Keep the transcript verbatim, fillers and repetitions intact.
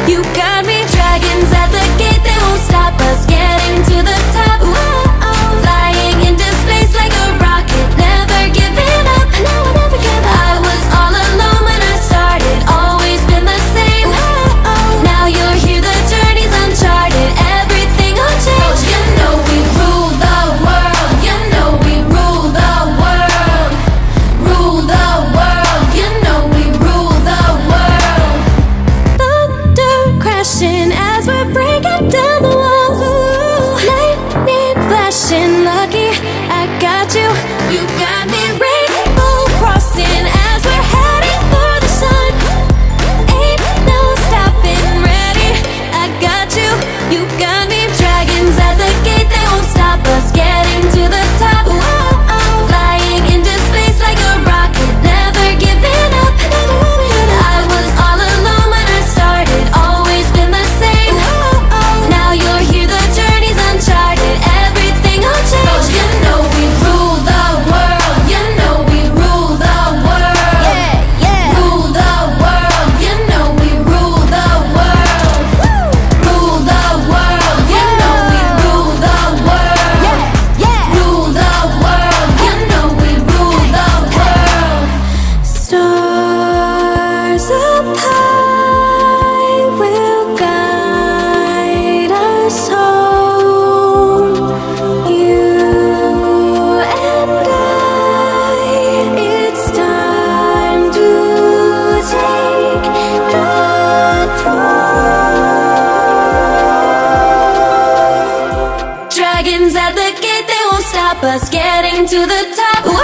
You got me. Dragons at the gate, they won't stop us getting to the top. Whoa, flying into space like a rocket, never giving up. No, I never give up. I was all alone when I started, always been the same. Whoa, now you're here, the journey's uncharted, everything will change. You know we rule the world, you know we rule the world. Rule the world, you know we rule the world. Thunder crashing as we're breaking down the walls. Lightning flashing, lucky I got you. You got me. Rainbow crossing as we're heading for the sun. Ain't no stopping, ready, I got you. You got me. Dragons at the gate, they won't stop us getting to the top. Whoa, flying into space like a rocket, never giving up. I was all alone when I started, always been the same. Now you're here, the journey's uncharted, everything will change. You know we rule the world, you know we rule the world. Yeah, yeah. Rule the world, you know we rule the world. Rule the world, you know we rule the world. Yeah, yeah. Rule the world, you know we rule the world. Stars up high will guide us home. You and I, it's time to take the throne. Dragons at the gate, they won't stop us getting to the top.